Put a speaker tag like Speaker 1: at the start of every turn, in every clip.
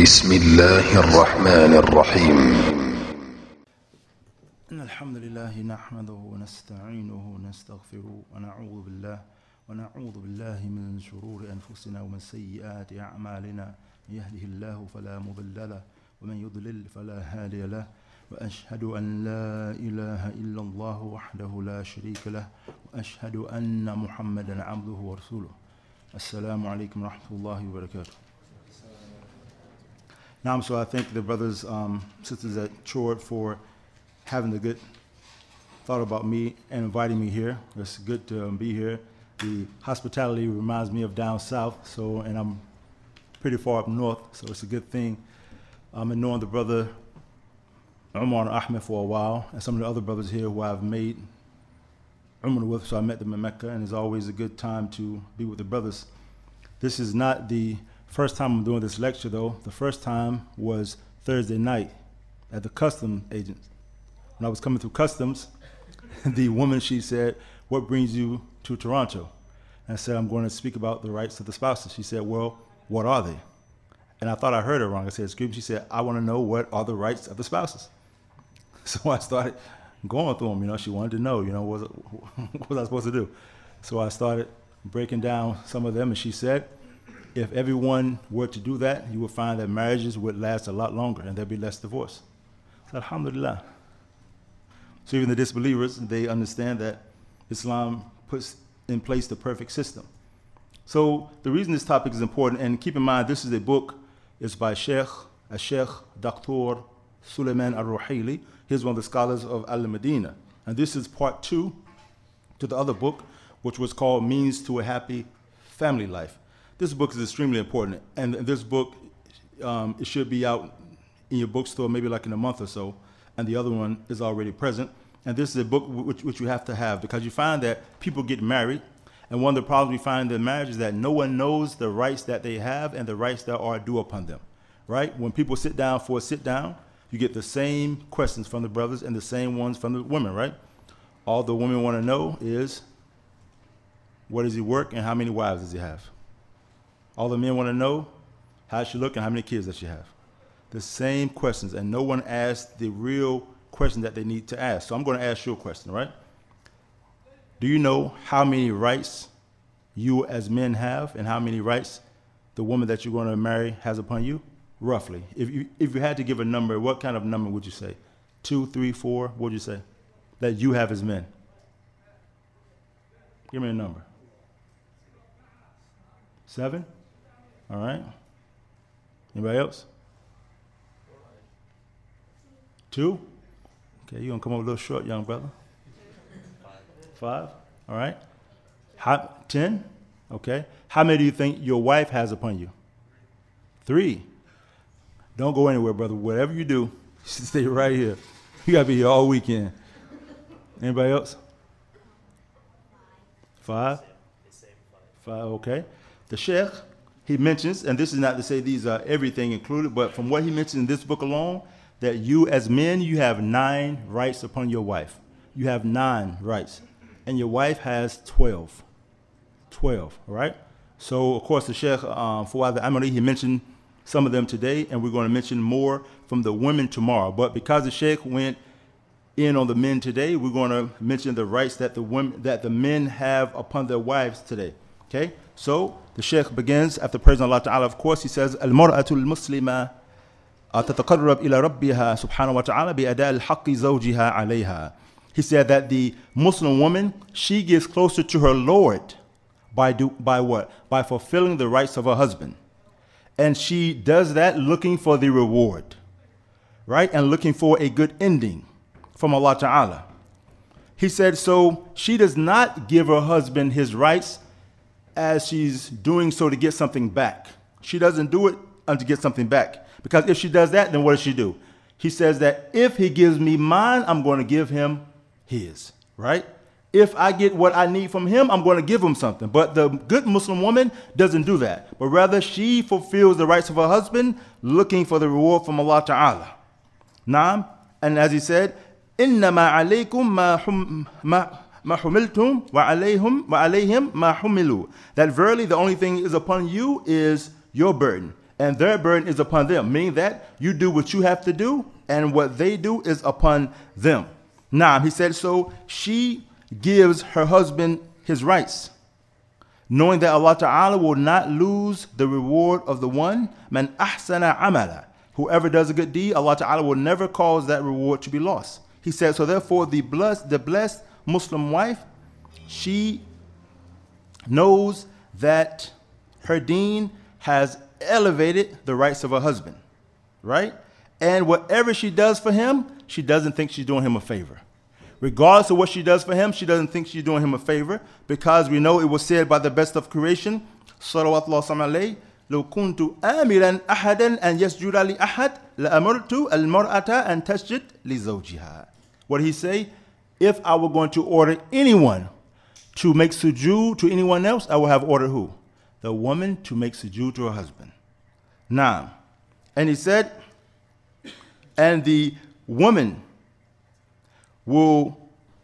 Speaker 1: بسم الله الرحمن الرحيم.
Speaker 2: إن الحمد لله نحمده ونستعينه ونستغفره ونعوذ بالله من شرور أنفسنا ومن سيئات أعمالنا. من يهده الله فلا مضل له ومن يضلل فلا هادي له، وأشهد أن لا إله إلا الله وحده لا شريك له، وأشهد أن محمدا عبده ورسوله. السلام عليكم ورحمة الله وبركاته. Now, so I thank the brothers, sisters at Chord for having the good thought about me and inviting me here. It's good to be here. The hospitality reminds me of down south, and I'm pretty far up north, so it's a good thing. And knowing the brother Umar and Ahmed for a while, and some of the other brothers here who I've made Umar with, so I met them in Mecca, and it's always a good time to be with the brothers. This is not the first time I'm doing this lecture, though. The first time was Thursday night at the customs agents. When I was coming through customs, the woman, she said, "What brings you to Toronto?" And I said, "I'm going to speak about the rights of the spouses." She said, "Well, what are they?" And I thought I heard her wrong. I said, "Excuse me." She said, "I want to know what are the rights of the spouses." So I started going through them. She wanted to know, what was I supposed to do? So I started breaking down some of them, and she said, if everyone were to do that, you would find that marriages would last a lot longer and there'd be less divorce. So alhamdulillah. So even the disbelievers, they understand that Islam puts in place the perfect system. So the reason this topic is important, and keep in mind this is a book, it's by Sheikh Dr. Suleiman al-Ruhaili. He's one of the scholars of Al-Madinah. And this is part 2 to the other book, which was called Means to a Happy Family Life. This book is extremely important, and this book, it should be out in your bookstore maybe like in a month or so, and the other one is already present. And this is a book which you have to have, because you find that people get married, and one of the problems we find in marriage is that no one knows the rights that they have and the rights that are due upon them, right? When people sit down for a sit down, you get the same questions from the brothers and the same ones from the women, right? All the women want to know is, what does he work and how many wives does he have? All the men want to know, how she look and how many kids does she have? The same questions, and no one asks the real question that they need to ask. So I'm going to ask you a question, right? Do you know how many rights you as men have and how many rights the woman that you're going to marry has upon you? Roughly. If you had to give a number, what kind of number would you say? 2, 3, 4, what would you say? That you have as men? Give me a number. 7? All right. Anybody else? 2? Okay, you're going to come over a little short, young brother. 5? All right. 10? Okay. How many do you think your wife has upon you? 3. Don't go anywhere, brother. Whatever you do, stay right here. You got to be here all weekend. Anybody else? 5? 5, okay. The Sheikh, he mentions, and this is not to say these are everything included, but from what he mentioned in this book alone, that you as men, you have 9 rights upon your wife. You have 9 rights. And your wife has 12. 12, all right? So, of course, the Sheikh, Fawad al-Amali, he mentioned some of them today, and we're going to mention more from the women tomorrow. But because the Sheikh went in on the men today, we're going to mention the rights that the men have upon their wives today. Okay? So the Sheikh begins after praising Allah Ta'ala, of course, he says, Al-mar'atul muslima tataqarrab ila rabbiha subhanahu wa ta'ala bi ada' al-haqqi zawjiha alayha. He said that the Muslim woman, she gets closer to her Lord by what? By fulfilling the rights of her husband. And she does that looking for the reward, right? And looking for a good ending from Allah Ta'ala. He said, so she does not give her husband his rights as she's doing so to get something back. She doesn't do it to get something back. Because if she does that, then what does she do? He says that if he gives me mine, I'm going to give him his, right? If I get what I need from him, I'm going to give him something. But the good Muslim woman doesn't do that. But rather, she fulfills the rights of her husband, looking for the reward from Allah Ta'ala. Naam. And as he said, إِنَّمَا عَلَيْكُمْ مَا حُمِلْتُمْ وَعَلَيْهِمْ مَا حُمِلُوا. That verily the only thing is upon you is your burden, and their burden is upon them, meaning that you do what you have to do, and what they do is upon them. Now, he said, so she gives her husband his rights, knowing that Allah Ta'ala will not lose the reward of the one, man ahsana amala. Whoever does a good deed, Allah Ta'ala will never cause that reward to be lost. He said, so therefore the blessed Muslim wife, she knows that her deen has elevated the rights of her husband, right? And whatever she does for him, she doesn't think she's doing him a favor. Regardless of what she does for him, she doesn't think she's doing him a favor, because we know it was said by the best of creation, salawatullah alayhi, لو كنت آمرا أحدا أن يسجد لأحد لأمرت المرأة أن تسجد لزوجها. What did he say? If I were going to order anyone to make sujood to anyone else, I would have ordered who? The woman to make sujood to her husband. Now, and he said, and the woman will,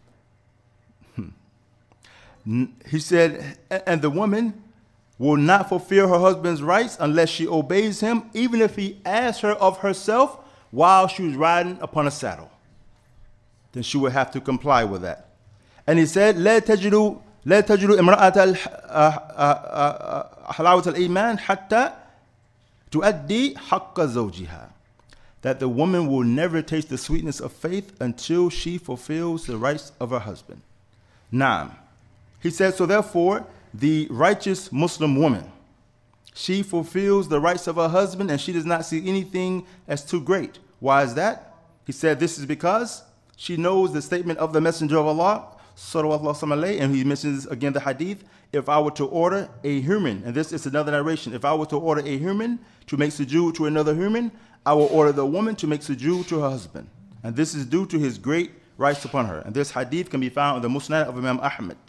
Speaker 2: he said, and the woman will not fulfill her husband's rights unless she obeys him, even if he asks her of herself while she was riding upon a saddle. Then she would have to comply with that. And he said, لا تجد امرأة حلاوة الإيمان حتى تؤدي حق زوجها. That the woman will never taste the sweetness of faith until she fulfills the rights of her husband. Now, he said, so therefore, the righteous Muslim woman, she fulfills the rights of her husband, and she does not see anything as too great. Why is that? He said this is because she knows the statement of the Messenger of Allah, sallallahu alayhi, and he mentions again the hadith, if I were to order a human, and this is another narration, if I were to order a human to make sujood to another human, I will order the woman to make sujood to her husband. And this is due to his great rights upon her. And this hadith can be found in the Musnad of Imam Ahmad.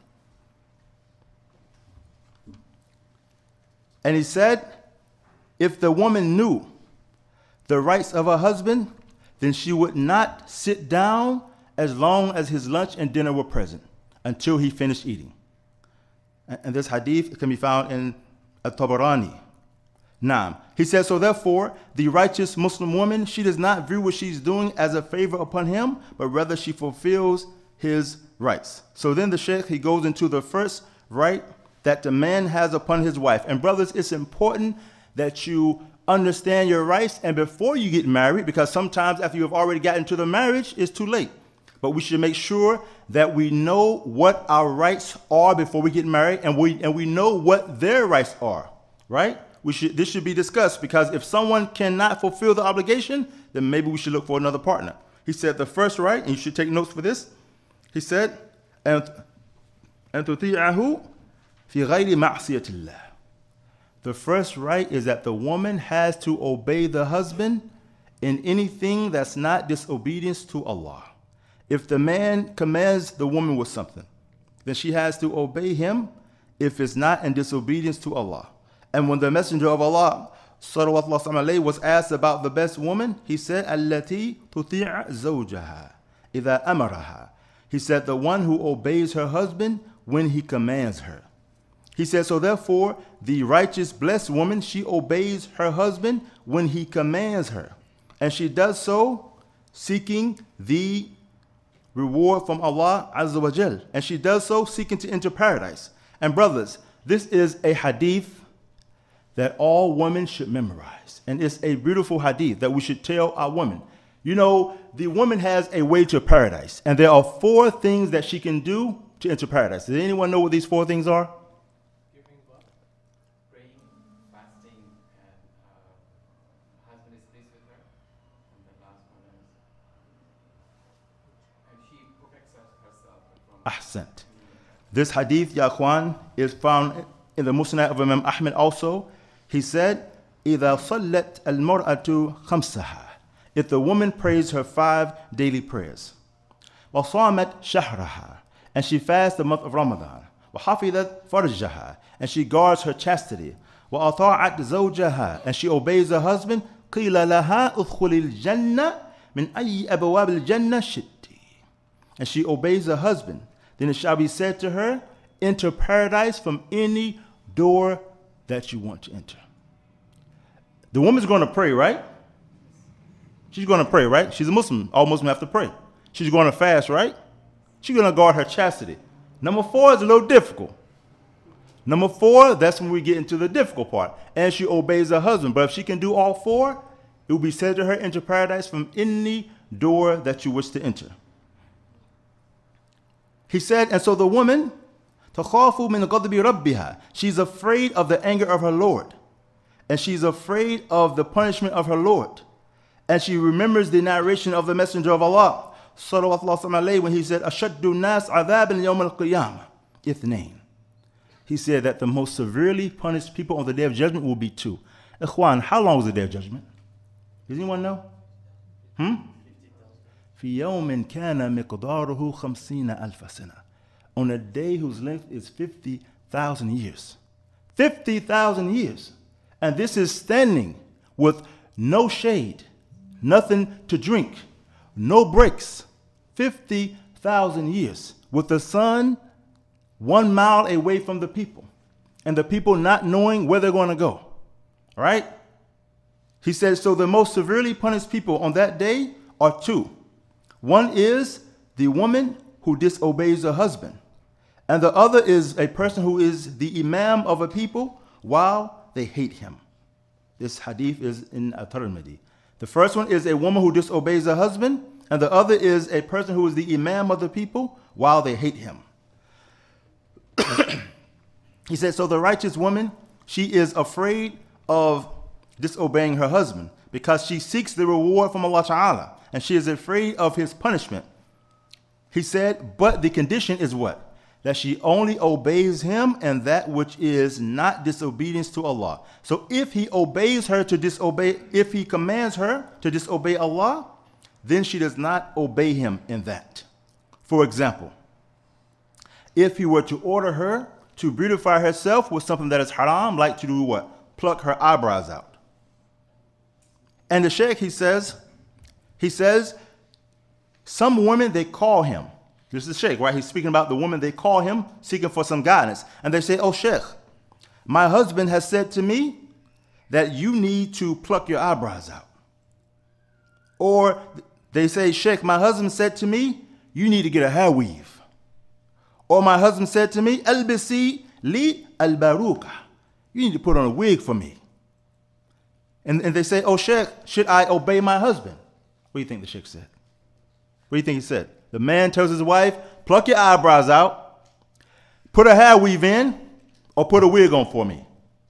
Speaker 2: And he said, if the woman knew the rights of her husband, then she would not sit down as long as his lunch and dinner were present until he finished eating. And this hadith can be found in At-Tabarani. Now, he says, so therefore, the righteous Muslim woman, she does not view what she's doing as a favor upon him, but rather she fulfills his rights. So then the Shaykh, he goes into the first right that the man has upon his wife. And brothers, it's important that you understand your rights and before you get married, because sometimes after you have already gotten to the marriage, it's too late. But we should make sure that we know what our rights are before we get married, and we know what their rights are, right? This should be discussed, because if someone cannot fulfill the obligation, then maybe we should look for another partner. He said the first right, and you should take notes for this. He said, "And tuti'ahu fi ghayri ma'siyatillah." The first right is that the woman has to obey the husband in anything that's not disobedience to Allah. If the man commands the woman with something, then she has to obey him if it's not in disobedience to Allah. And when the Messenger of Allah sallallahu alaihi wasallam was asked about the best woman, he said, "Allati tuti'a zawjaha idha amaraha." He said, the one who obeys her husband when he commands her. He said, so therefore, the righteous blessed woman, she obeys her husband when he commands her. And she does so seeking the reward from Allah Azza wa Jal. And she does so seeking to enter paradise. And brothers, this is a hadith that all women should memorize. And it's a beautiful hadith that we should tell our women. You know, the woman has a way to paradise. And there are 4 things that she can do to enter paradise. Does anyone know what these 4 things are?
Speaker 3: Giving blood, praying, fasting, and husband is pleased with her. And the last one is, and she protects herself from
Speaker 2: Ahsant. This hadith, ya akhwan, is found in the Musnad of Imam Ahmad also. He said, إِذَا صَلَّتْ الْمَرْأَةُ خَمْسَهَا. If the woman prays her 5 daily prayers. وَصَامَتْ شَهْرَهَا. And she fasts the month of Ramadan. وَحَفِظَتْ فَرْجَهَا. And she guards her chastity. وَأَطَاعَتْ زَوْجَهَا. And she obeys her husband. قِيلَ لَهَا أُدْخُلِ الْجَنَّةِ مِنْ أَيِّ أَبْوَابِ الْجَنَّةِ شِئْتِ. And she obeys her husband. Then it shall be said to her, enter paradise from any door that you want to enter. The woman's going to pray, right? She's going to pray, right? She's a Muslim. All Muslims have to pray. She's going to fast, right? She's going to guard her chastity. Number 4 is a little difficult. Number 4, that's when we get into the difficult part. And she obeys her husband. But if she can do all 4, it will be said to her, enter paradise from any door that you wish to enter. He said, and so the woman, تَخَافُ مِنْ غَضْبِ رَبِّهَا, she's afraid of the anger of her Lord. And she's afraid of the punishment of her Lord. And she remembers the narration of the Messenger of Allah, sallallahu alaihi wasallam, when he said, أَشَدُّ النَّاسِ عَذَابًا يَوْمَ الْقِيَامَةِ اثْنَيْنِ. He said that the most severely punished people on the Day of Judgment will be 2. Ikhwan, how long was the Day of Judgment? Does anyone know? في يوم كان مقداره 50,000 سنة. On a day whose length is 50,000 years. 50,000 years. And this is standing with no shade, nothing to drink, no breaks. 50,000 years with the sun 1 mile away from the people, and the people not knowing where they're going to go. All right? He says, so the most severely punished people on that day are 2. One is the woman who disobeys her husband, and the other is a person who is the imam of a people while they hate him. This hadith is in At-Tirmidhi. The first one is a woman who disobeys her husband, and the other is a person who is the imam of the people while they hate him. He said, so the righteous woman, she is afraid of disobeying her husband because she seeks the reward from Allah Ta'ala, and she is afraid of his punishment. He said, but the condition is what? That she only obeys him and that which is not disobedience to Allah. So if he obeys her to disobey, if he commands her to disobey Allah, then she does not obey him in that. For example, if he were to order her to beautify herself with something that is haram, like to do what? Pluck her eyebrows out. And the sheikh, he says, some women, they call him. This is the sheikh, right? He's speaking about the woman, they call him, seeking for some guidance. And they say, oh, sheikh, my husband has said to me that you need to pluck your eyebrows out. Or they say, sheikh, my husband said to me, you need to get a hair weave. Or my husband said to me, Albisi li al-baruka. You need to put on a wig for me. And they say, oh, sheikh, should I obey my husband? What do you think the sheikh said? What do you think he said? The man tells his wife, pluck your eyebrows out, put a hair weave in, or put a wig on for me.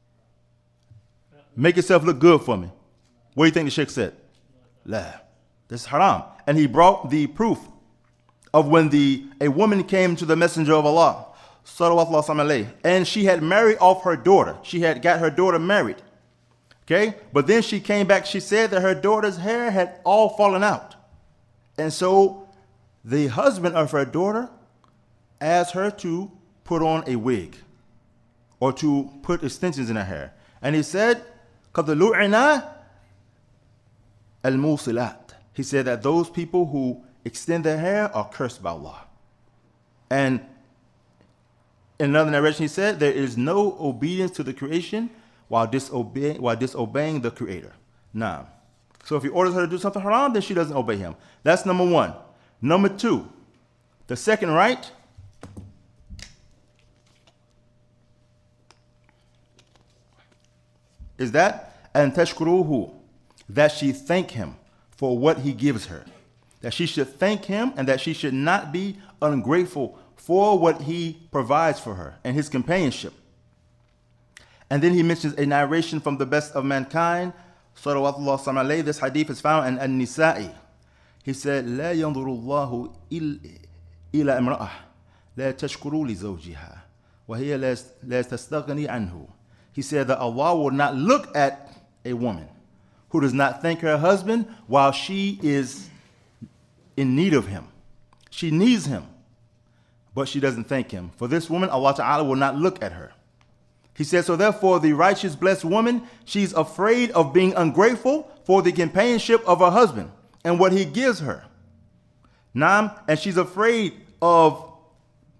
Speaker 2: Make yourself look good for me. What do you think the sheikh said? La. This is haram. And he brought the proof of when a woman came to the Messenger of Allah, sallallahu alaihi wasallam, and she had married off her daughter. She had got her daughter married. Okay? But then she came back, she said that her daughter's hair had all fallen out. And so the husband of her daughter asked her to put on a wig or to put extensions in her hair. And he said, قَدْ لُعِنَا الْمُوصِلَاتِ. He said that those people who extend their hair are cursed by Allah. And in another narration, he said, there is no obedience to the creation while disobeying the Creator. Now, so if he orders her to do something haram, then she doesn't obey him. That's number 1. Number 2, the second right is that, and tashkuruhu, that she thank him for what he gives her. That she should thank him and that she should not be ungrateful for what he provides for her and his companionship. And then he mentions a narration from the best of mankind, sallallahu alaihi wasallam. This hadith is found in An-Nisa'i. He said, لا ينظر الله إلى امرأة لا تشكر لزوجها وهي لا تستغني عنه. He said that Allah will not look at a woman who does not thank her husband while she is in need of him. She needs him, but she doesn't thank him. For this woman, Allah Ta'ala will not look at her. He said, so therefore the righteous blessed woman, she's afraid of being ungrateful for the companionship of her husband and what he gives her. Naam, and she's afraid of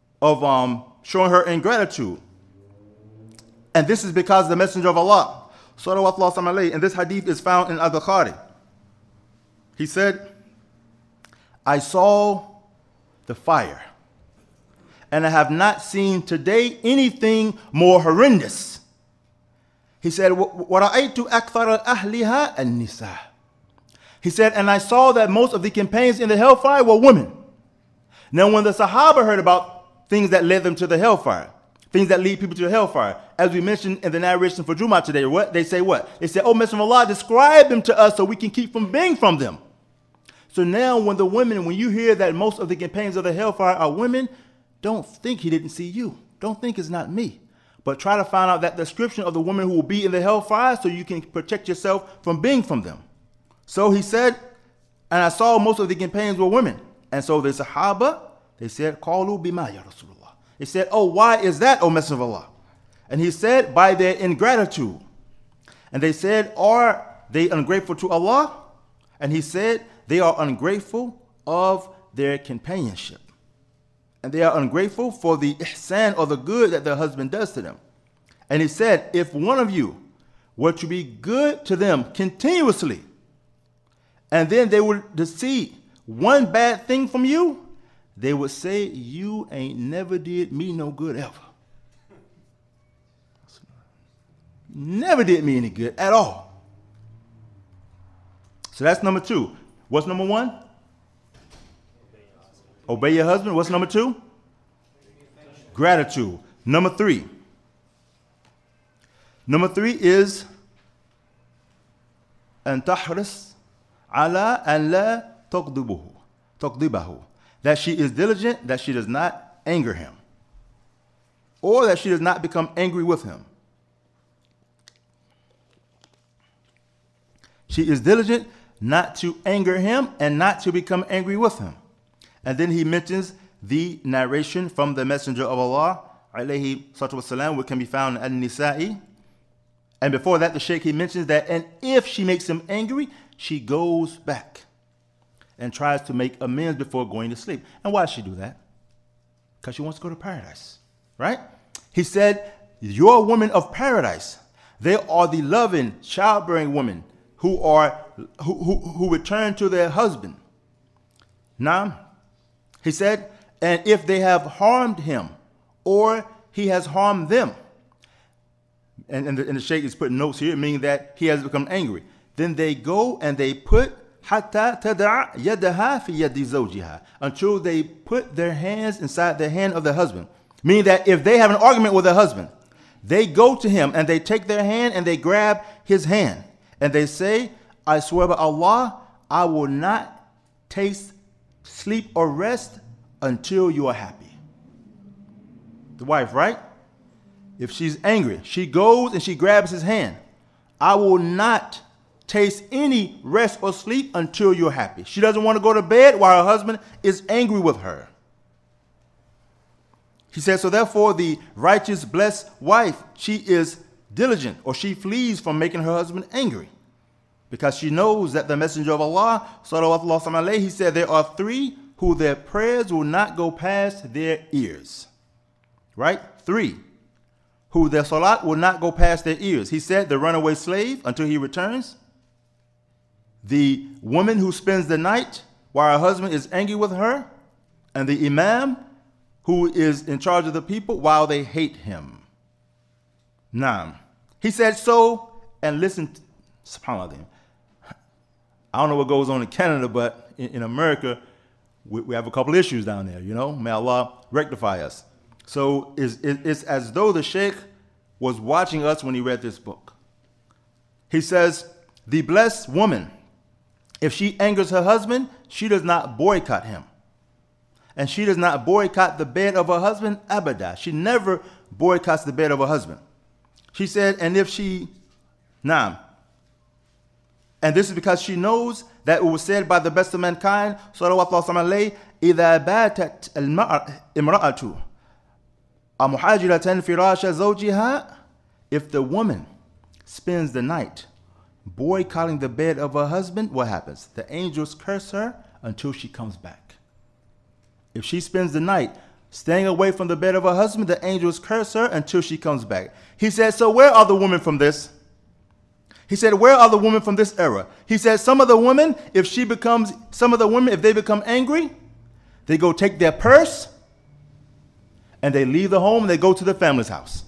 Speaker 2: showing her ingratitude. And this is because the Messenger of Allah, salawatullah alayhi, and this hadith is found in Al-Bukhari. He said, I saw the fire, and I have not seen today anything more horrendous. He said, وَرَأَيْتُ أَكْثَرَ أَهْلِهَا النِّسَاء. He said, and I saw that most of the companions in the hellfire were women. Now, when the Sahaba heard about things that led them to the hellfire, things that lead people to the hellfire, as we mentioned in the narration for Jummah today, what? They say what? They say, oh, Messenger of Allah, describe them to us so we can keep from being from them. So now when the women, when you hear that most of the companions of the hellfire are women, don't think he didn't see you. Don't think it's not me. But try to find out that description of the women who will be in the hellfire so you can protect yourself from being from them. So he said, and I saw most of the companions were women. And so the Sahaba, they said, Qalu bima ya Rasulullah. They said, oh, why is that, O Messenger of Allah? And he said, by their ingratitude. And they said, are they ungrateful to Allah? And he said, they are ungrateful of their companionship. And they are ungrateful for the ihsan or the good that their husband does to them. And he said, if one of you were to be good to them continuously, and then they would deceive one bad thing from you, they would say, you ain't never did me no good ever. Never did me any good at all. So that's number two. What's number one? Obey your husband. What's number two? Gratitude. Number three. Number three is أن تحرص على أن لا تغضبه. That she is diligent, that she does not anger him, or that she does not become angry with him. She is diligent not to anger him and not to become angry with him. And then he mentions the narration from the Messenger of Allah, alayhi salatu wasalam, which can be found in An-Nisa'i. And before that, the Shaykh, he mentions that, and if she makes him angry, she goes back and tries to make amends before going to sleep. And why does she do that? Because she wants to go to paradise, right? He said, your women of paradise, they are the loving, childbearing women who return to their husband. Now, he said, and if they have harmed him or he has harmed them, and the Shaykh is putting notes here, meaning that he has become angry, then they go and they put حَتَّى تَدَعَ يَدَهَا فِي يَدِّ زَوْجِهَا, until they put their hands inside the hand of their husband. Meaning that if they have an argument with their husband, they go to him and they take their hand and they grab his hand. And they say, I swear by Allah, I will not taste sleep or rest until you are happy. The wife, right? If she's angry, she goes and she grabs his hand. I will not taste any rest or sleep until you're happy. She doesn't want to go to bed while her husband is angry with her. He says, so therefore the righteous, blessed wife, she is diligent, or she flees from making her husband angry, because she knows that the Messenger of Allah, sallallahu alaihi wasallam, he said, there are three who their prayers will not go past their ears. Right? Three who their salat will not go past their ears. He said, the runaway slave until he returns, the woman who spends the night while her husband is angry with her, and the imam who is in charge of the people while they hate him. Naam. He said, so, and listen, subhanAllah, I don't know what goes on in Canada, but in America, we have a couple issues down there, you know. May Allah rectify us. So it's as though the Shaykh was watching us when he read this book. He says, the blessed woman, if she angers her husband, she does not boycott him. And she does not boycott the bed of her husband, abada. She never boycotts the bed of her husband. She said, and if she, naam. And this is because she knows that it was said by the best of mankind, sallallahu alaihi wasallam, إِذَا بَاتَتْ الْمَرْأَةُ أَمُحَاجِرَةً فِرَاشَ زَوْجِهَا. If the woman spends the night boycotting the bed of her husband, what happens? The angels curse her until she comes back. If she spends the night staying away from the bed of her husband, the angels curse her until she comes back. He said, so where are the women from this? He said, where are the women from this era? He said, some of the women, if they become angry, they go take their purse and they leave the home and they go to the family's house.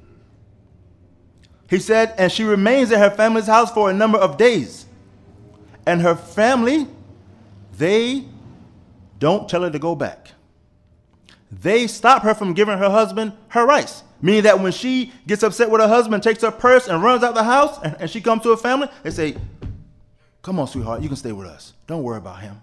Speaker 2: He said, and she remains at her family's house for a number of days. And her family, they don't tell her to go back. They stop her from giving her husband her rights. Meaning that when she gets upset with her husband, takes her purse and runs out the house, and she comes to her family, they say, come on, sweetheart, you can stay with us. Don't worry about him.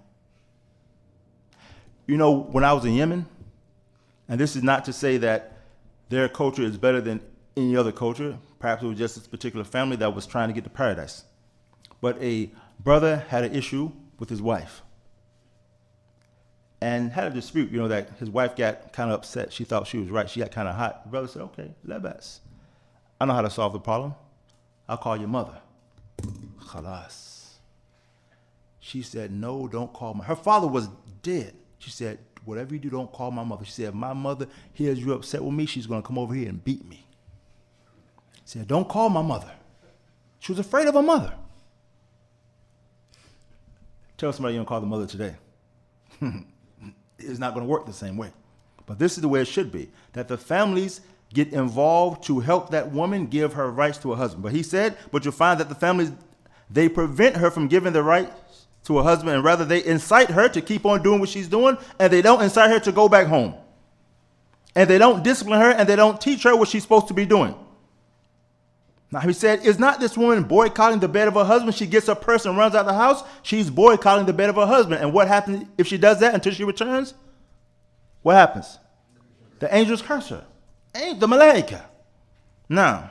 Speaker 2: You know, when I was in Yemen, and this is not to say that their culture is better than any other culture. Perhaps it was just this particular family that was trying to get to paradise. But a brother had an issue with his wife and had a dispute, you know, that his wife got kind of upset. She thought she was right. She got kind of hot. The brother said, okay, labas. I know how to solve the problem. I'll call your mother. Khalas. She said, no, don't call my. Her father was dead. She said, whatever you do, don't call my mother. She said, if my mother hears you upset with me, she's going to come over here and beat me. She said, don't call my mother. She was afraid of her mother. Tell somebody you don't call the mother today. It's not going to work the same way. But this is the way it should be, that the families get involved to help that woman give her rights to her husband. But he said, but you'll find that the families, they prevent her from giving the rights to her husband, and rather they incite her to keep on doing what she's doing, and they don't incite her to go back home. And they don't discipline her, and they don't teach her what she's supposed to be doing. Now he said, is not this woman boycotting the bed of her husband? She gets her purse and runs out the house. She's boycotting the bed of her husband. And what happens if she does that until she returns? What happens? The angels curse her. The malaika. Now,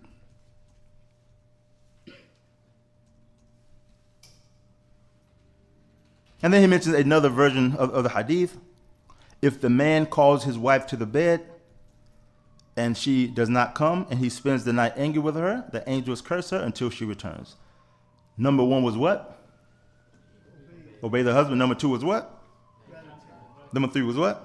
Speaker 2: and then he mentions another version of the hadith. If the man calls his wife to the bed and she does not come and he spends the night angry with her, the angels curse her until she returns. Number one was what? Obey the husband. Number two was what? Number three was what?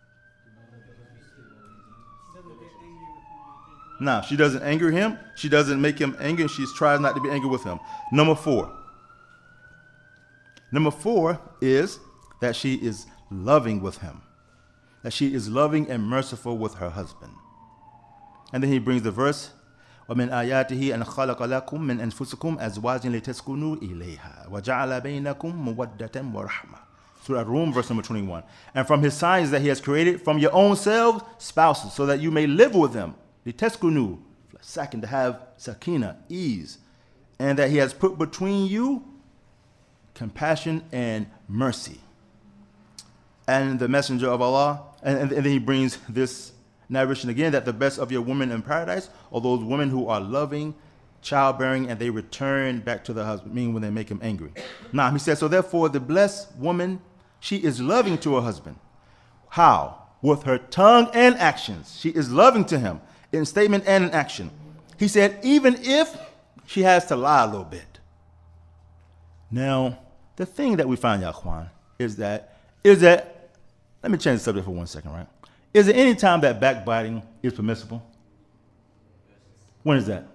Speaker 2: Now, she doesn't anger him. She doesn't make him angry. She tries not to be angry with him. Number four. Number four is that she is loving with him. That she is loving and merciful with her husband. And then he brings the verse, وَمِنْ آيَاتِهِ أَنْ خَلَقَ لَكُم مِّنْ أَنفُسِكُمْ أَزْوَاجٍ لِتَسْكُنُوا إِلَيْهَا وَجَعَلَ بَيْنَكُم مَّوَدَّةً وَرَحْمَةً. Surah Rum, verse number 21. And from his signs that he has created from your own selves spouses, so that you may live with them. لِتَسْكُنُوا, second, to have sakina, ease. And that he has put between you compassion and mercy. And the messenger of Allah, and then he brings this narration again, that the best of your women in paradise are those women who are loving, childbearing, and they return back to the husband, meaning when they make him angry. Now, he says, so therefore the blessed woman, she is loving to her husband. How? With her tongue and actions. She is loving to him in statement and in action. He said, even if she has to lie a little bit. Now, the thing that we find, Yaquan, is that, let me change the subject for 1 second, right? Is there any time that backbiting is permissible? When is that?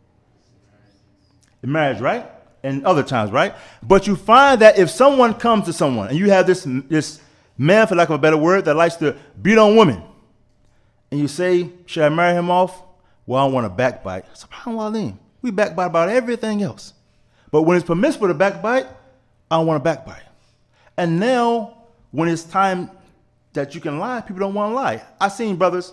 Speaker 2: In marriage, right? And other times, right? But you find that if someone comes to someone and you have this man, for lack of a better word, that likes to beat on women, and you say, should I marry him off? Well, I don't want to backbite. SubhanAllah, we backbite about everything else. But when it's permissible to backbite, I don't want to backbite. And now, when it's time that you can lie, people don't want to lie. I've seen brothers.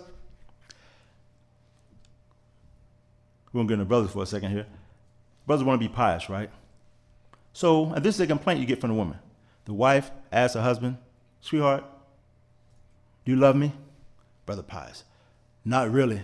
Speaker 2: We're going to get into brothers for a second here. Brothers want to be pious, right? So, and this is a complaint you get from the woman. The wife asks her husband, sweetheart, do you love me? Brother pious. Not really.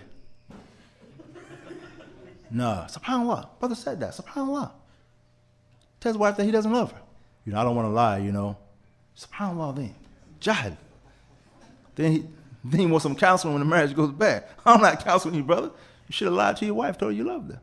Speaker 2: No. SubhanAllah. Brother said that. SubhanAllah. Tells his wife that he doesn't love her. You know, I don't want to lie, you know. SubhanAllah then. Jahil. Then he wants some counseling when the marriage goes bad. I'm not counseling you, brother. You should have lied to your wife, told her you loved her.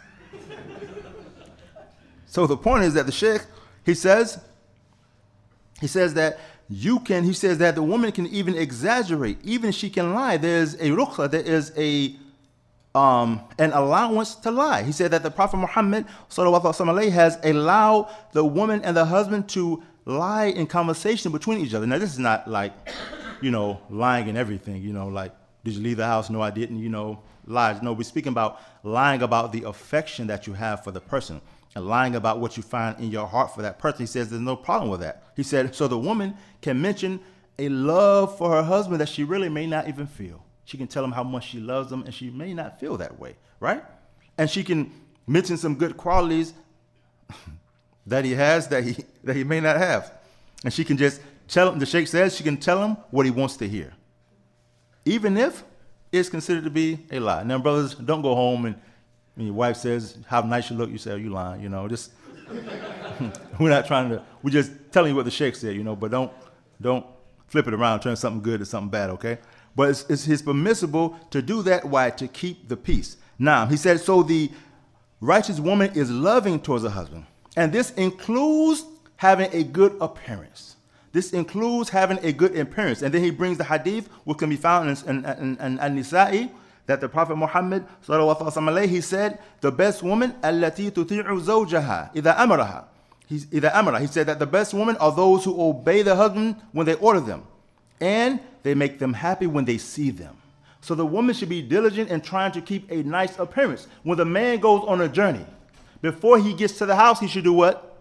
Speaker 2: So the point is that the sheikh, he says that the woman can even exaggerate, even she can lie. There's a rukhsa, there is a an allowance to lie. He said that the Prophet Muhammad sallallahu alaihi wasallam has allowed the woman and the husband to lie in conversation between each other. Now, this is not like, lying and everything, like, did you leave the house? No, I didn't, lies. No, we're speaking about lying about the affection that you have for the person and lying about what you find in your heart for that person. He says there's no problem with that. He said, so the woman can mention a love for her husband that she really may not even feel. She can tell him how much she loves him, and she may not feel that way, right? And she can mention some good qualities that he has that he may not have. And she can just tell him, the Sheikh says, she can tell him what he wants to hear, even if it's considered to be a lie. Now, brothers, don't go home and your wife says how nice you look, you say, oh, you lying, just we're not trying to, we're just telling you what the Sheikh said, but don't flip it around, turn something good to something bad, okay? But it's permissible to do that. Why? To keep the peace. Now, he said, so the righteous woman is loving towards her husband. And this includes having a good appearance. This includes having a good appearance. And then he brings the hadith, which can be found in An-Nisa'i, that the Prophet Muhammad, sallallahu alaihi wasallam, he said, the best woman, allati tuti'u zawjaha, idha amaraha. He said that the best women are those who obey their husband when they order them, and they make them happy when they see them. So the woman should be diligent in trying to keep a nice appearance. When the man goes on a journey, before he gets to the house, he should do what?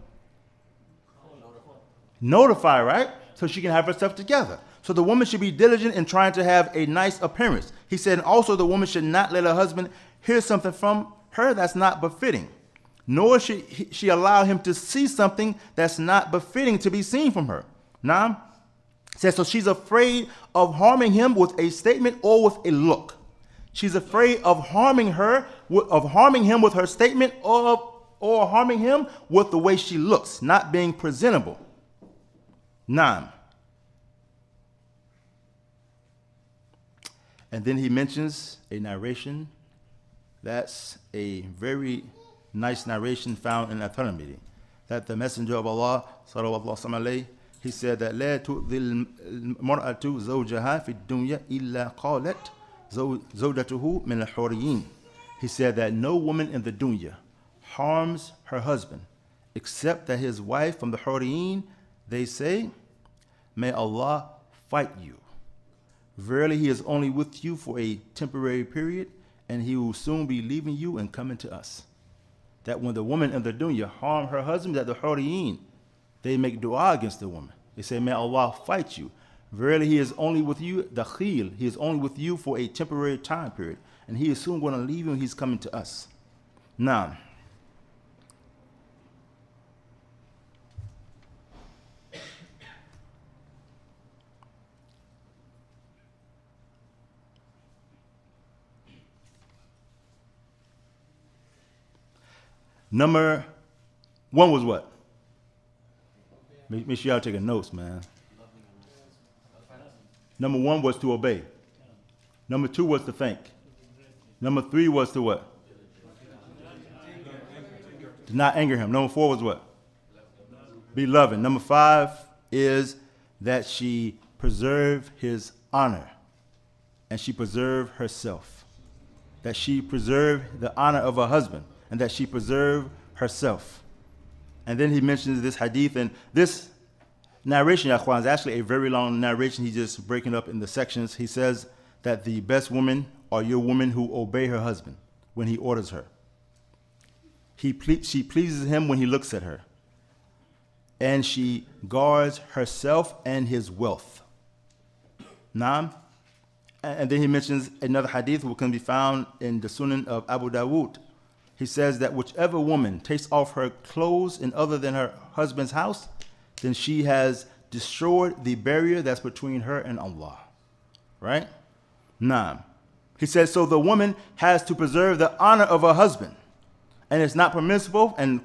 Speaker 2: Notify, right? So she can have herself together. So the woman should be diligent in trying to have a nice appearance. He said, and also the woman should not let her husband hear something from her that's not befitting, nor should she allow him to see something that's not befitting to be seen from her. Now, says, so she's afraid of harming him with a statement or with a look. She's afraid of harming him with her statement or harming him with the way she looks, not being presentable. 9. And then he mentions a narration. That's a very nice narration found in At-Tirmidhi, that the Messenger of Allah, sallallahu alaihi wasallam, he said that لا تؤذي المرأة زوجها في الدنيا إلا قالت زوجته من الحوريين. He said that no woman in the dunya harms her husband except that his wife from the Huriyin, they say, may Allah fight you. Verily, he is only with you for a temporary period, and he will soon be leaving you and coming to us. That when the woman in the dunya harm her husband, that the Huriyin, they make dua against the woman. They say, may Allah fight you. Verily, he is only with you, dakhil, he is only with you for a temporary time period, and he is soon going to leave you and he's coming to us. Now, number 1 was what? Make sure y'all taking notes, man. Number 1 was to obey. Number 2 was to think. Number 3 was to what? To not anger him. Number 4 was what? Be loving. Number 5 is that she preserve his honor, and she preserve herself. That she preserve the honor of her husband, and that she preserve herself. And then he mentions this hadith, and this narration, Akhwan, is actually a very long narration. He's just breaking up in the sections. He says that the best women are your women who obey her husband when he orders her. She pleases him when he looks at her. And she guards herself and his wealth. Naam. And then he mentions another hadith which can be found in the Sunan of Abu Dawood. He says that whichever woman takes off her clothes in other than her husband's house, then she has destroyed the barrier that's between her and Allah. Right? Naam. He says, so the woman has to preserve the honor of her husband. And it's not permissible, and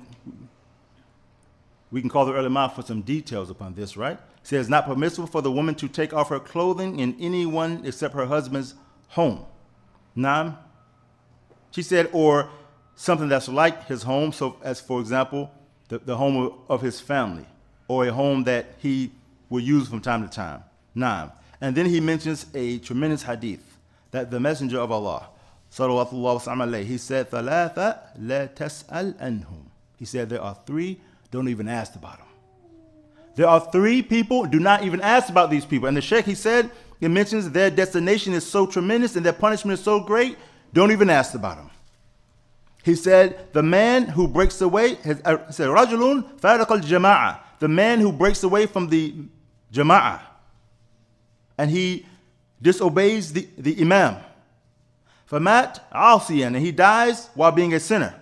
Speaker 2: we can call the ulama for some details upon this, right? He says it's not permissible for the woman to take off her clothing in anyone except her husband's home. Naam. She said, or something that's like his home, so as for example, the home of his family, or a home that he will use from time to time. Naam. And then he mentions a tremendous hadith that the Messenger of Allah, Salawatullah wa sallam alayhi. He said, ثَلَاثَ لَا تَسْأَلْ أَنْهُمْ. He said, there are three, don't even ask about them. There are three people, do not even ask about these people. And the Sheikh, he said, he mentions their destination is so tremendous and their punishment is so great, don't even ask about them. He said, the man who breaks away, he said, رَجُلٌ فَارَقَ الْجَمَاعَةِ. The man who breaks away from the jama'ah and he disobeys the imam. فَمَاتْ عَاصِيًا. And he dies while being a sinner.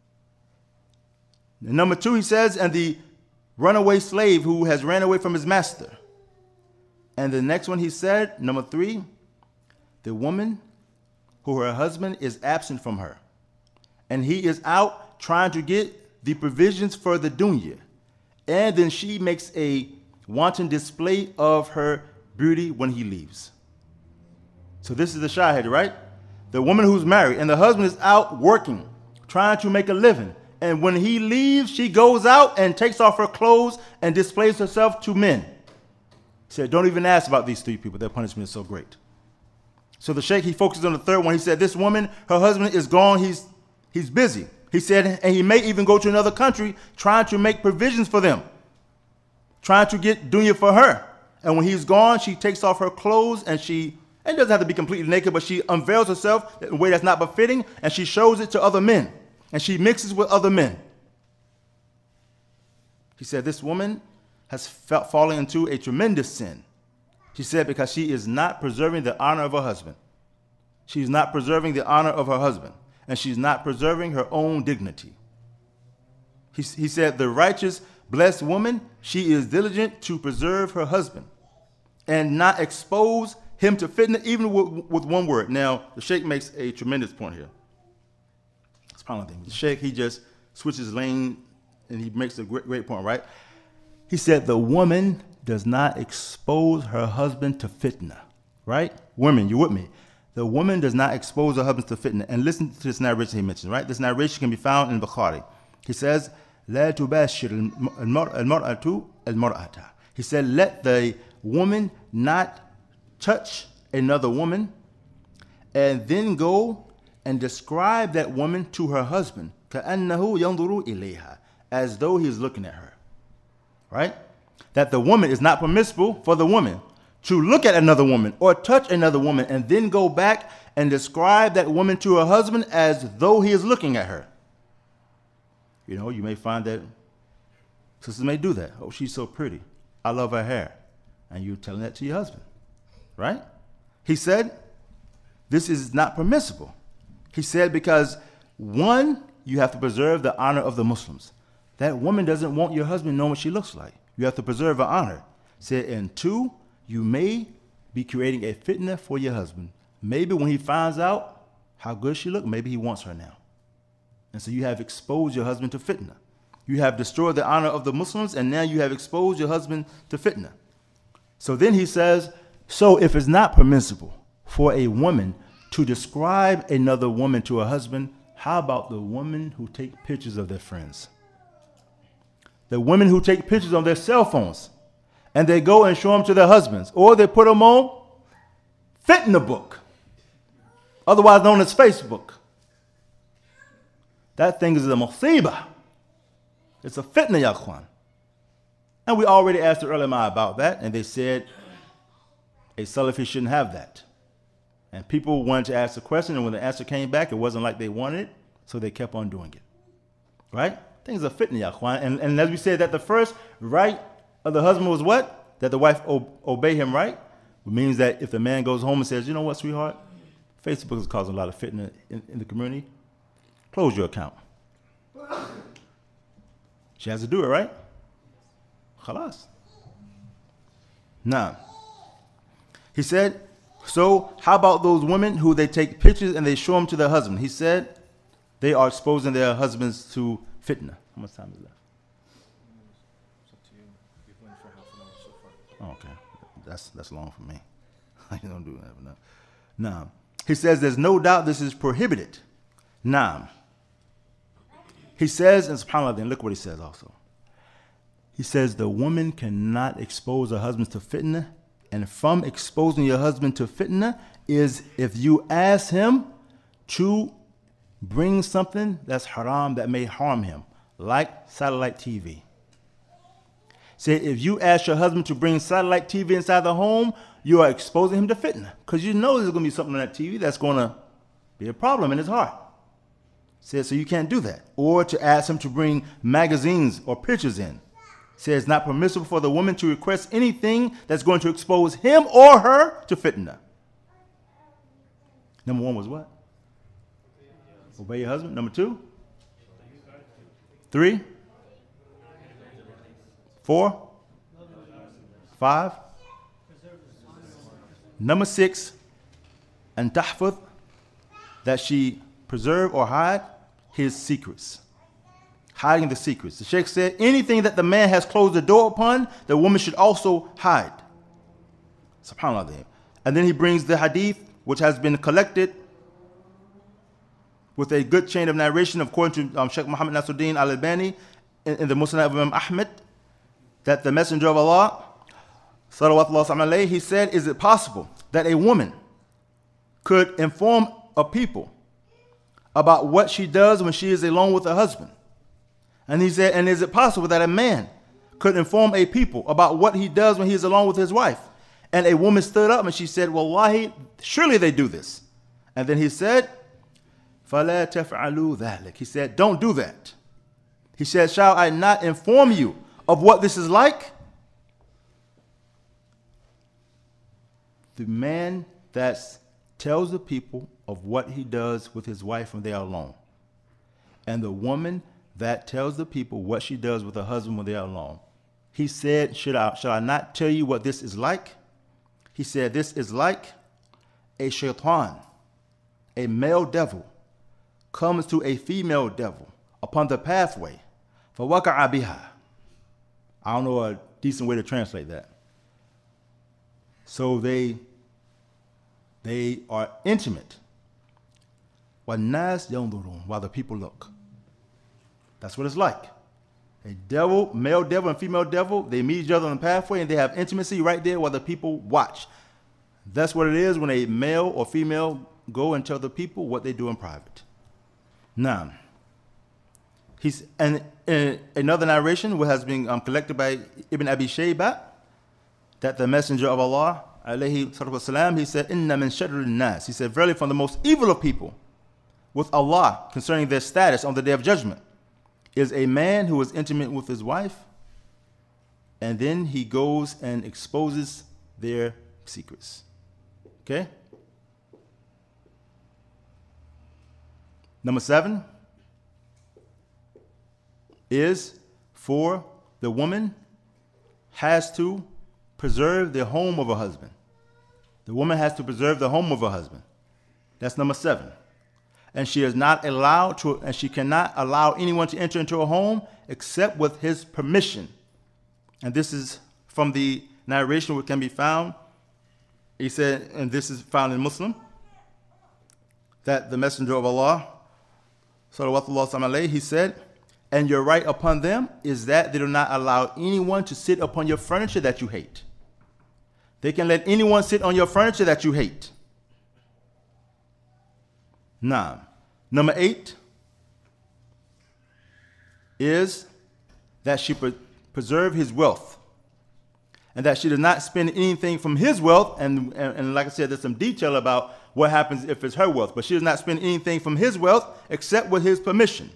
Speaker 2: And number two, he says, and the runaway slave who has ran away from his master. And the next one he said, number three, the woman who her husband is absent from her. And he is out trying to get the provisions for the dunya. And then she makes a wanton display of her beauty when he leaves. So this is the shahid, right? The woman who's married and the husband is out working, trying to make a living. And when he leaves, she goes out and takes off her clothes and displays herself to men. He said, don't even ask about these three people. Their punishment is so great. So the Sheikh, he focused on the third one. He said, this woman, her husband is gone. He's busy. He said, and he may even go to another country trying to make provisions for them, trying to get dunya for her. And when he's gone, she takes off her clothes and it doesn't have to be completely naked, but she unveils herself in a way that's not befitting and she shows it to other men. And she mixes with other men. He said, this woman has fallen into a tremendous sin. She said, because she is not preserving the honor of her husband. She's not preserving the honor of her husband. And she's not preserving her own dignity. He said, the righteous, blessed woman, she is diligent to preserve her husband and not expose him to fitna, even with one word. Now, the Sheikh makes a tremendous point here. The Sheikh, he just switches lane and he makes a great point, right? He said the woman does not expose her husband to fitna, right? Women, you with me? The woman does not expose her husband to fitna. And listen to this narration he mentioned, right? This narration can be found in Bukhari. He says, لا تباشر المرأة المرأة. He said, let the woman not touch another woman and then go and describe that woman to her husband, كأنه ينظر إليها, as though he is looking at her, right? That the woman is not permissible for the woman to look at another woman or touch another woman and then go back and describe that woman to her husband as though he is looking at her. You know, you may find that sisters may do that. Oh, she's so pretty. I love her hair. And you're telling that to your husband, right? He said, this is not permissible. He said, because one, you have to preserve the honor of the Muslims. That woman doesn't want your husband knowing what she looks like. You have to preserve her honor. Said, and two, you may be creating a fitna for your husband. Maybe when he finds out how good she looks, maybe he wants her now. And so you have exposed your husband to fitna. You have destroyed the honor of the Muslims, and now you have exposed your husband to fitna. So then he says, so if it's not permissible for a woman to describe another woman to her husband, how about the women who take pictures of their friends? The women who take pictures on their cell phones and they go and show them to their husbands, or they put them on fitna book, otherwise known as Facebook. That thing is a musibah. It's a fitna, ya akhwan. And we already asked the ulama about that, and they said a Salafi shouldn't have that. And people wanted to ask the question, and when the answer came back, it wasn't like they wanted it, so they kept on doing it. Right? Things are fitna, ya akhwan. And as we said, that the first right of the husband was what? That the wife obey him, right? It means that if the man goes home and says, you know what, sweetheart? Facebook is causing a lot of fitna in the community. Close your account. She has to do it, right? Khalas. Now, he said, so how about those women who they take pictures and they show them to their husband? He said they are exposing their husbands to fitna. How much time is left?
Speaker 4: It's up to you. You've went for half an hour so far.
Speaker 2: Oh, okay. That's long for me. I don't do that enough. Now, he says there's no doubt this is prohibited. Now, he says, and subhanAllah, then look what he says also. He says the woman cannot expose her husband to fitna, and from exposing your husband to fitna is if you ask him, to bring something that's haram that may harm him, like satellite TV. Said if you ask your husband to bring satellite TV inside the home, you are exposing him to fitna, because you know there's going to be something on that TV that's going to be a problem in his heart. Says so you can't do that. Or to ask him to bring magazines or pictures in. Says it's not permissible for the woman to request anything that's going to expose him or her to fitna. Number one was what? Obey your husband. Number two? 3? 4? 5? Number 6, and tahfadh, that she preserve or hide his secrets. Hiding the secrets. The Sheikh said anything that the man has closed the door upon, the woman should also hide. SubhanAllah. And then he brings the hadith, which has been collected with a good chain of narration, according to Sheikh Muhammad Nasruddin al-Albani in the Musnad of Imam Ahmed, that the Messenger of Allah, sallallahu alayhi, he said, is it possible that a woman could inform a people about what she does when she is alone with her husband? And he said, and is it possible that a man could inform a people about what he does when he is alone with his wife? And a woman stood up and she said, Wallahi, surely they do this. And then he said, فَلَا تَفْعَلُوا ذَلِكَ. He said, don't do that. He said, shall I not inform you of what this is like? The man that tells the people of what he does with his wife when they are alone, and the woman that tells the people what she does with her husband when they are alone. He said, shall I not tell you what this is like? He said, this is like a shaitan, a male devil, comes to a female devil upon the pathway. فَوَقَعَ بِهَا. I don't know a decent way to translate that. So they are intimate. وَالنَّاسْ يَنْظُرُونَ. While the people look. That's what it's like. A devil, male devil and female devil, they meet each other on the pathway and they have intimacy right there while the people watch. That's what it is when a male or female go and tell the people what they do in private. Now, and in another narration, which has been collected by Ibn Abi Shaybah, that the Messenger of Allah, alayhi salatu wasalam, he said, "Inna min sharri nas." He said, verily from the most evil of people with Allah concerning their status on the Day of Judgment is a man who is intimate with his wife, and then he goes and exposes their secrets. Okay? Number 7 is for the woman has to preserve the home of her husband. The woman has to preserve the home of her husband. That's number 7. And she is not allowed to, and she cannot allow anyone to enter into her home except with his permission. And this is from the narration which can be found. He said, and this is found in Muslim, that the Messenger of Allah, sallallahu alaihi wasallam, he said, and your right upon them is that they do not allow anyone to sit upon your furniture that you hate. They can let anyone sit on your furniture that you hate. Now, number 8 is that she preserve his wealth, and that she does not spend anything from his wealth. And like I said, there's some detail about what happens if it's her wealth, but she does not spend anything from his wealth except with his permission.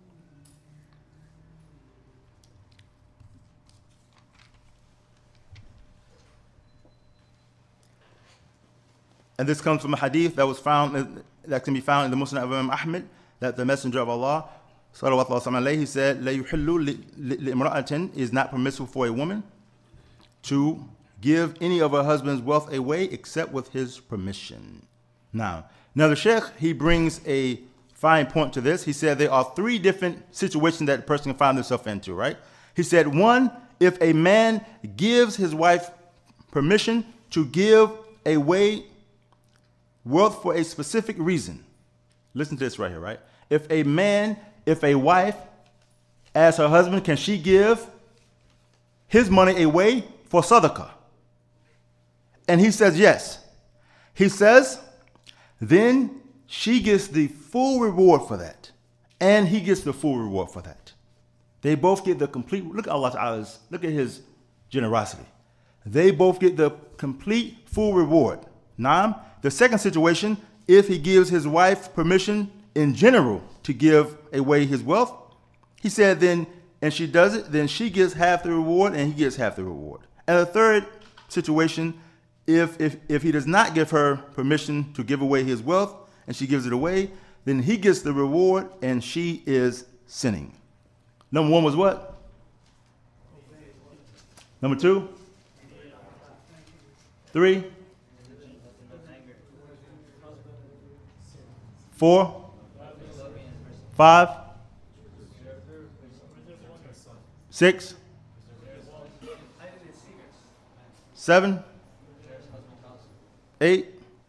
Speaker 2: And this comes from a hadith that was found, that can be found in the Musnad of Imam Ahmed, that the Messenger of Allah, sallallahu alaihi wasallam, he said, "La yuhillu li'imra'atin," is not permissible for a woman to give any of her husband's wealth away except with his permission. Now the Sheikh, he brings a fine point to this. He said there are 3 different situations that a person can find himself into, right? He said, 1, if a man gives his wife permission to give away wealth for a specific reason. Listen to this right here, right? If a wife asks her husband, can she give his money away for sadaqah? And he says yes. He says, then she gets the full reward for that. And he gets the full reward for that. They both get the complete, look at Allah Ta'ala's, look at his generosity. They both get the complete full reward. Now, the second situation, if he gives his wife permission in general to give away his wealth, he said then, and she does it, then she gets half the reward and he gets half the reward. And the third situation, if he does not give her permission to give away his wealth and she gives it away, then he gets the reward and she is sinning. Number one was what? Number two? 3? 4? 5? 6? 7? 8?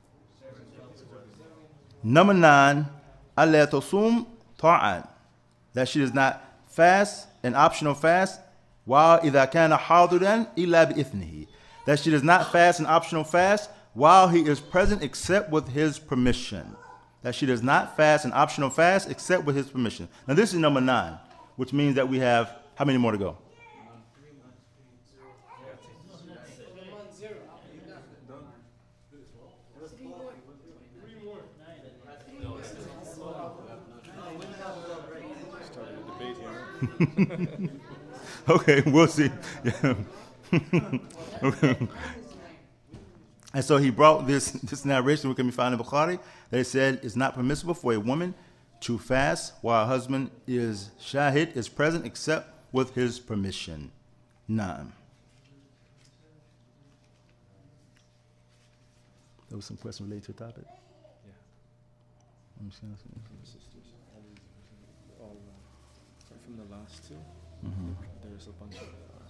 Speaker 2: Number 9, Allah tasum ta'an, that she does not fast, an optional fast, while إذا كان حاضرا إلا بإذنه, that she does not fast an optional fast while he is present except with his permission. That she does not fast an optional fast except with his permission. Now this is number 9, which means that we have, how many more to go? Okay, we'll see. Okay. And so he brought this narration, which can be found in Bukhari, that it said it's not permissible for a woman to fast while her husband is shahid, is present, except with his permission. Naam. There was some question related to the topic?
Speaker 4: Yeah. All right from the last two, there's a bunch of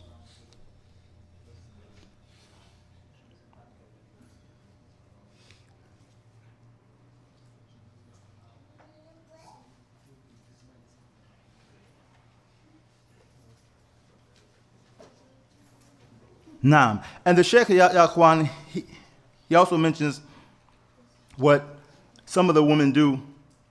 Speaker 2: Naam. And the Sheikh Yaqwan, he also mentions what some of the women do,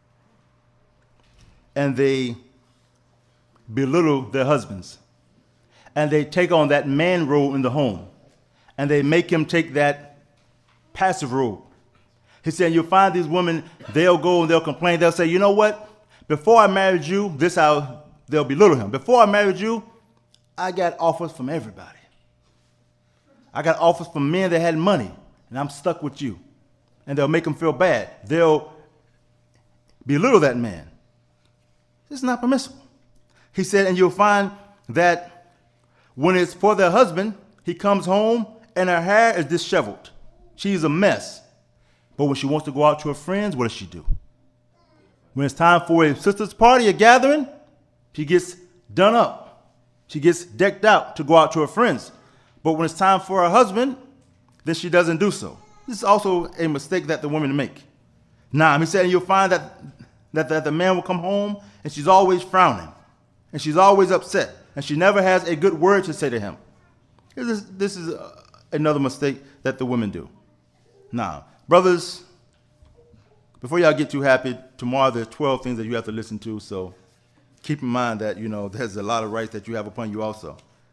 Speaker 2: and they belittle their husbands. And they take on that man role in the home. And they make him take that passive role. He said, you'll find these women, they'll go and they'll complain. They'll say, you know what? Before I married you, this how they'll belittle him. Before I married you, I got offers from everybody. I got offers from men that had money, and I'm stuck with you. And they'll make him feel bad. They'll belittle that man. This is not permissible. He said, and you'll find that when it's for their husband, he comes home and her hair is disheveled. She's a mess. But when she wants to go out to her friends, what does she do? When it's time for a sister's party, a gathering, she gets done up. She gets decked out to go out to her friends. But when it's time for her husband, then she doesn't do so. This is also a mistake that the women make. Now, he said, and you'll find that the man will come home and she's always frowning. And she's always upset. And she never has a good word to say to him. This is another mistake that the women do. Now, brothers, before y'all get too happy, tomorrow there's 12 things that you have to listen to. So keep in mind that, you know, there's a lot of rights that you have upon you also.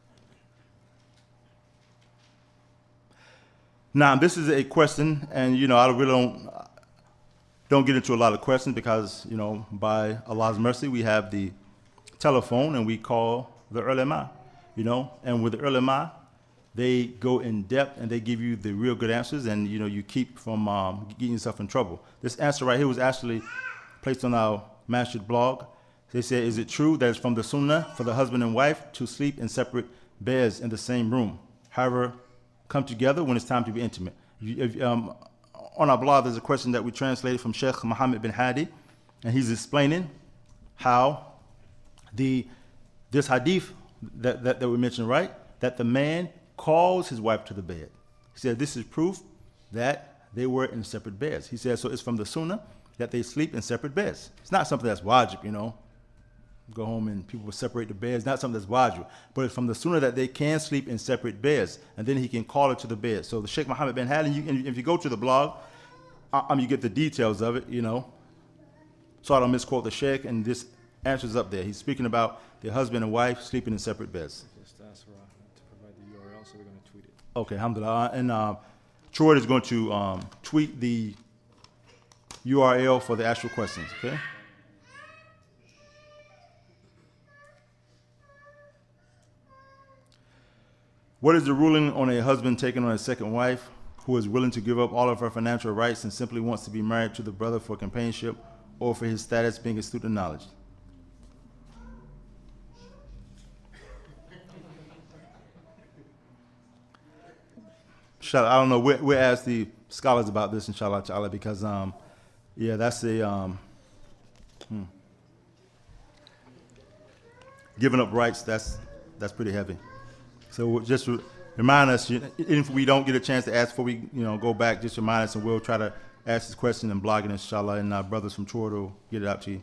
Speaker 2: Now, this is a question, and, you know, I really don't get into a lot of questions because, you know, by Allah's mercy, we have the telephone and we call the ulama, you know, and with the ulama, they go in depth and they give you the real good answers, and, you know, you keep from getting yourself in trouble. This answer right here was actually placed on our Masjid blog. They said, is it true that it's from the sunnah for the husband and wife to sleep in separate beds in the same room? However, come together when it's time to be intimate. On our blog, there's a question that we translated from Sheikh Muhammad bin Hadi, and he's explaining how this hadith that we mentioned, right, that the man calls his wife to the bed. He said this is proof that they were in separate beds. He said, so it's from the sunnah that they sleep in separate beds. It's not something that's wajib, you know. Go home and people will separate the beds. Not something that's wajib, but it's from the sunnah that they can sleep in separate beds, and then he can call her to the bed. So the Sheikh Muhammad bin Hadi, if you go to the blog, you get the details of it, you know. so I don't misquote the Sheikh, and this answer's up there. He's speaking about the husband and wife sleeping in separate beds.
Speaker 4: Just ask Ra to provide the URL, so we're going to tweet it.
Speaker 2: Okay, alhamdulillah. And Troy is going to tweet the URL for the actual questions, okay? What is the ruling on a husband taking on a second wife who is willing to give up all of her financial rights and simply wants to be married to the brother for companionship or for his status being a student of knowledge? Inshallah, I don't know. We'll ask the scholars about this, inshallah ta'ala, because, yeah, that's a, giving up rights, that's pretty heavy. So just remind us, even if we don't get a chance to ask before we go back, just remind us, and we'll try to ask this question and blog it, inshallah, and our brothers from Troy will get it out to you.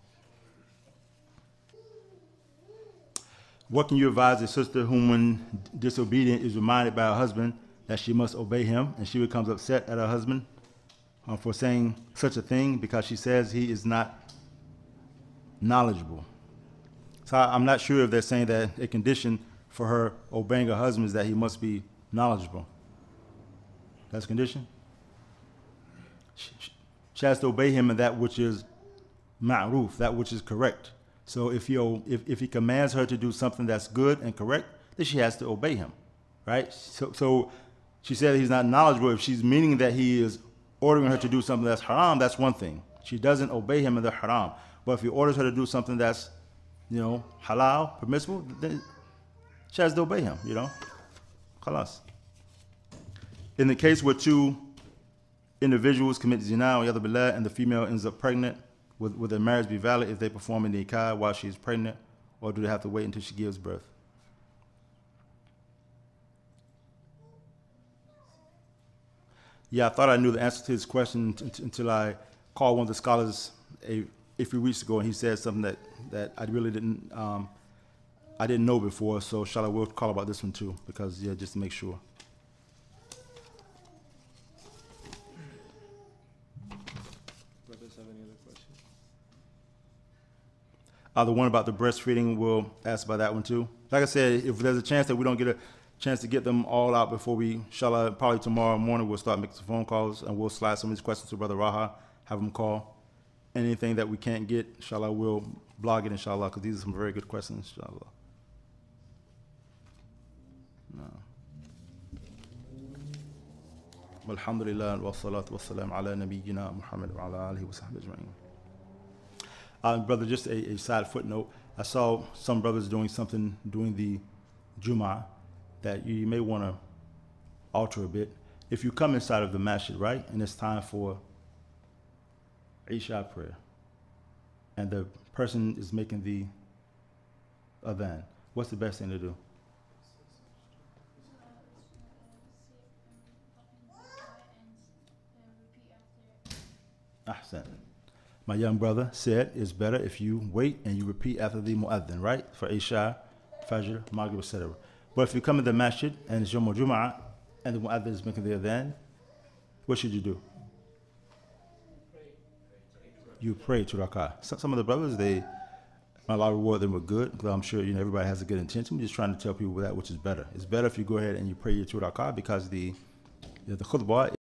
Speaker 2: What can you advise a sister whom, when disobedient, is reminded by her husband that she must obey him, and she becomes upset at her husband for saying such a thing because she says he is not knowledgeable? So I'm not sure if they're saying that a condition for her obeying her husband is that he must be knowledgeable. That's a condition? She has to obey him in that which is ma'ruf, that which is correct. So if he commands her to do something that's good and correct, then she has to obey him, right? So she said he's not knowledgeable. If she's meaning that he is ordering her to do something that's haram, that's one thing. She doesn't obey him in the haram. But if he orders her to do something that's, halal, permissible, then she has to obey him, Khalas. In the case where two individuals commit zina and the female ends up pregnant, would their marriage be valid if they perform in the nikah while she's pregnant, or do they have to wait until she gives birth? Yeah, I thought I knew the answer to this question until I called one of the scholars a few weeks ago, and he said something that I really didn't know before. So inshallah, we'll call about this one too, because just to make sure.
Speaker 4: Brothers have any other questions?
Speaker 2: The one about the breastfeeding, we'll ask about that one too. Like I said, if there's a chance that we don't get a chance to get them all out before we, inshallah, probably tomorrow morning we'll start making some phone calls, and we'll slide some of these questions to Brother Raha, have him call. Anything that we can't get, inshallah, we'll blog it, inshallah, because these are some very good questions, inshallah. Alhamdulillah, wa salatu wa salam ala nabiyyina Muhammad wa ala alihi wa sahbihi ajma'in. Brother, just a side footnote. I saw some brothers doing something during the Jum'ah that you may want to alter a bit. If you come inside of the masjid, right, and it's time for Isha prayer, and the person is making the adhan, what's the best thing to do? Ahsan. My young brother said it's better if you wait and you repeat after the mu'adhin, right? For Isha, Fajr, Maghrib, etc. But if you come in the masjid and it's Yom Jum'ah and the mu'adhin is making the adhan, what should you do? You pray 2 rak'ah. Some of the brothers, Allah reward them with good, because I'm sure everybody has a good intention. I'm just trying to tell people that which is better. It's better if you go ahead and you pray your 2 rak'ah, because the khutbah